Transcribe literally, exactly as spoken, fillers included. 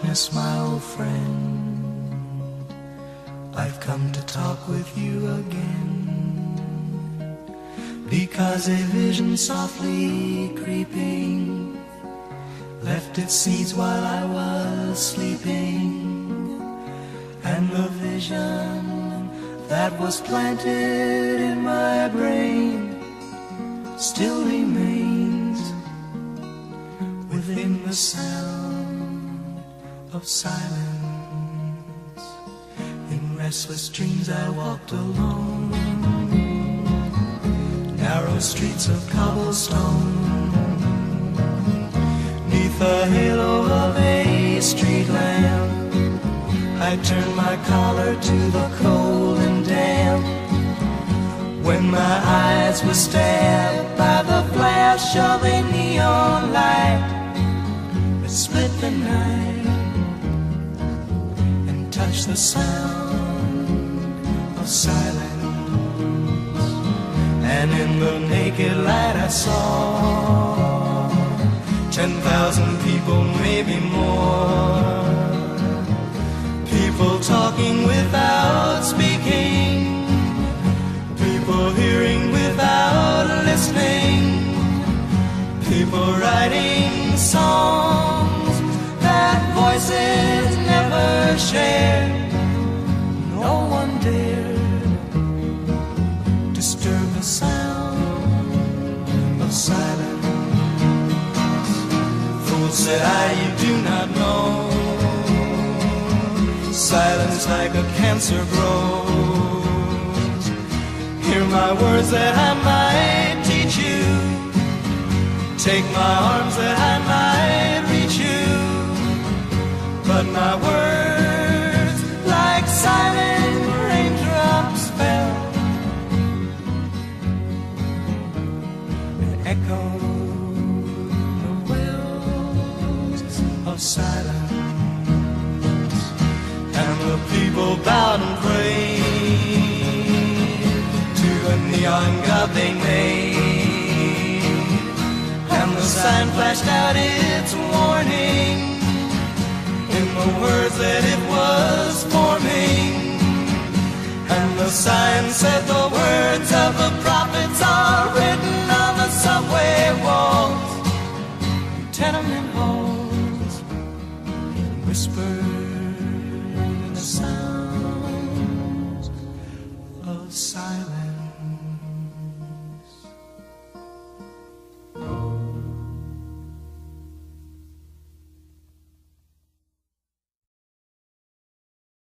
darkness, my old friend, I've come to talk with you again, because a vision softly creeping left its seeds while I was sleeping, and the vision that was planted in my brain still remains within the sound of silence. In restless dreams I walked alone, narrow streets of cobblestone, neath the halo of a street lamp. I turned my collar to the cold and damp, when my eyes were stabbed by the flash of a neon light that split the night and touched the sound of silence. And in the naked light I saw ten thousand people, maybe more, people talking without speaking, people hearing without listening, people writing songs that voices never shared. No one dared disturb the sound of silence. Fools, said I, you do not know, silence like a cancer grows. Hear my words that I might teach you, take my arms that I might reach you, but my words like silent raindrops fell and echoed the wells of silence. And the people bowed and prayed to the neon god they made, and the sign flashed out its warning in the words that it was forming. And the sign said, the words of the prophets are written on